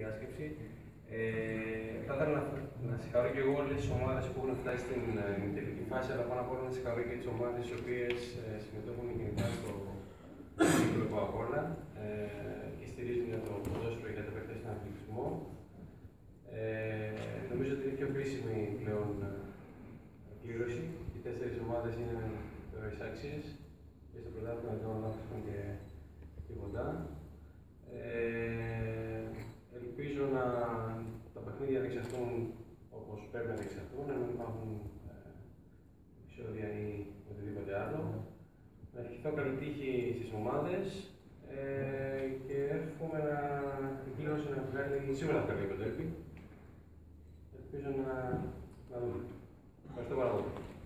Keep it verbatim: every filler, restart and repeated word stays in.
διάσκεψη. Ε, θα ήθελα να, να συγχαρώ και εγώ όλες τις ομάδες που έχουν φτάσει στην ε, τελική φάση, αλλά πάνω απ' όλα να συγχαρώ και τις ομάδες οι οποίες ε, συμμετέχουν γενικά στο κύκλο Coca-Cola ε, και στηρίζουν για το ποδόσφαιρο και τα παιδιά στον αθλητισμό. Ε, νομίζω ότι είναι πιο κρίσιμη πλέον κλήρωση. Οι τέσσερις ομάδες είναι θεωρείς άξιες και στο πρωτάθλημα εδώ να βρίσκουν και τίποτα. Ε, ελπίζω να τα παιχνίδια διεξαχθούν όπως πρέπει να διεξαχθούν, να μην υπάρχουν ε, επεισόδια ή οτιδήποτε άλλο. Να ευχηθώ καλή τύχη στις ομάδες ε, και εύχομαι να η κλήρωση να βγάλει, σήμερα θα βγάλει το τέρπι. Ελπίζω να, να δούμε. Ευχαριστώ πάρα πολύ.